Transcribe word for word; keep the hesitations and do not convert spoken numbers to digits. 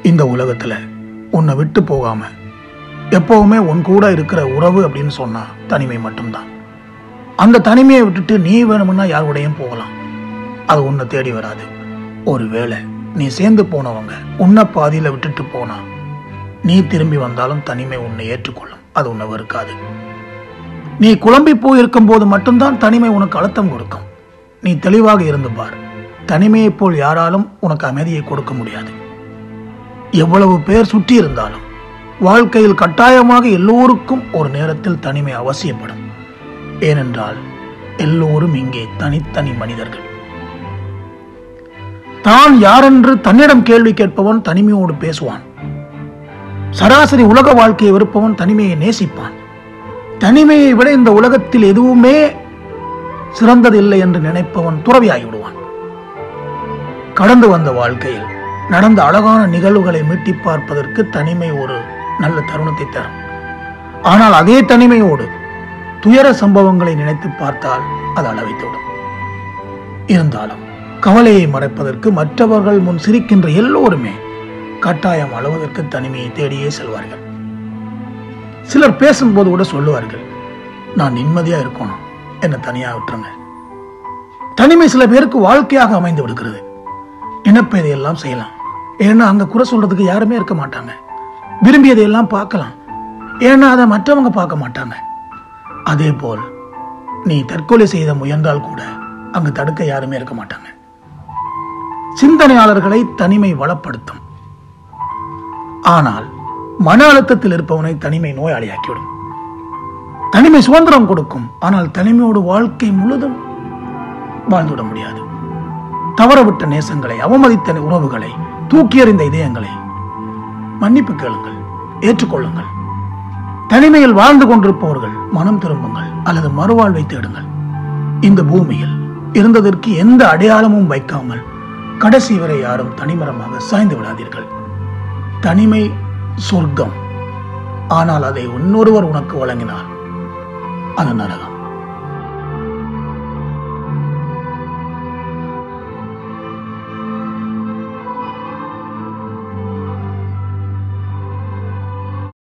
இந்த உலகத்துல உன்னை விட்டு போகாம எப்பவுமே உன் கூட இருக்கிற உறவு அப்படின்னு சொன்னா தனிமை மட்டும்தான். அந்த தனிமையை விட்டுட்டு நீ வேணும்னா யாருடையும் போகலாம், அது உன்னை தேடி வராது. ஒருவேளை நீ சேர்ந்து போனவங்க உன்னை பாதியில விட்டுட்டு போனா நீ திரும்பி வந்தாலும் தனிமை உன்னை ஏற்றுக்கொள்ளும், அது உன்னை வெறுக்காது. நீ குழம்பி போயிருக்கும் போது மட்டும்தான் தனிமை உனக்கு அழுத்தம் கொடுக்கும். நீ தெளிவாக இருந்து பார், தனிமையை போல் யாராலும் உனக்கு அமைதியை கொடுக்க முடியாது. எவ்வளவு பேர் சுற்றி இருந்தாலும் வாழ்க்கையில் கட்டாயமாக எல்லோருக்கும் ஒரு நேரத்தில் தனிமை அவசியப்படும். ஏனென்றால் எல்லோரும் இங்கே தனித்தனி மனிதர்கள். தான் யாரென்று தன்னிடம் கேள்வி கேட்பவன் தனிமையோடு பேசுவான். சராசரி உலக வாழ்க்கையை வெறுப்பவன் தனிமையை நேசிப்பான். தனிமையை விட இந்த உலகத்தில் எதுவுமே சிறந்ததில்லை என்று நினைப்பவன் துறவியாகிவிடுவான். கடந்து வந்த வாழ்க்கையில் நடந்த அழகான நிகழ்வுகளை மீட்டி பார்ப்பதற்கு தனிமை ஒரு நல்ல தருணத்தை தரும். ஆனால் அதே தனிமையோடு துயர சம்பவங்களை நினைத்து பார்த்தால் அது அளவைத்துவிடும். இருந்தாலும் கவலையை மறைப்பதற்கு மற்றவர்கள் முன் சிரிக்கின்ற எல்லோருமே கட்டாயம் அழுவதற்கு தனிமையை தேடியே செல்வார்கள். சிலர் பேசும்போது கூட சொல்லுவார்கள், நான் நிம்மதியா இருக்கணும், என்ன தனியா விட்டுருங்க. தனிமை சில பேருக்கு வாழ்க்கையாக அமைந்து விடுகிறது. நினைப்பதையெல்லாம் செய்யலாம், ஏன்னா அங்க குறை சொல்றதுக்கு யாருமே இருக்க மாட்டாங்க. விரும்பியதையெல்லாம் பார்க்கலாம், ஏன்னா அதை மற்றவங்க பார்க்க மாட்டாங்க. அதே போல் நீ தற்கொலை செய்த முயன்றால் கூட அங்கு தடுக்க யாருமே இருக்க மாட்டாங்க. சிந்தனையாளர்களை தனிமை வளப்படுத்தும், ஆனால் மன அழுத்தத்தில் இருப்பவனை தனிமை நோயாளியாக்கிவிடும். தனிமை சுதந்திரம் கொடுக்கும், ஆனால் தனிமையோடு வாழ்க்கை முழுதும் வாழ்ந்துவிட முடியாது. தவறவிட்ட நேசங்களை, அவமதித்த உறவுகளை, தூக்கி எறிந்த இதயங்களை மன்னிப்பு கேளுங்கள், ஏற்றுக்கொள்ளுங்கள். தனிமையில் வாழ்ந்து கொண்டிருப்பவர்கள் மனம் திரும்புங்கள் அல்லது மறுவாழ்வை தேடுங்கள். இந்த பூமியில் இருந்ததற்கு எந்த அடையாளமும் வைக்காமல் கடைசி வரை யாரும் தனிமரமாக சாய்ந்து விடாதீர்கள். தனிமை சொர்க்கம், ஆனால் அதை இன்னொருவர் உனக்கு வழங்கினால் அது நரகம்.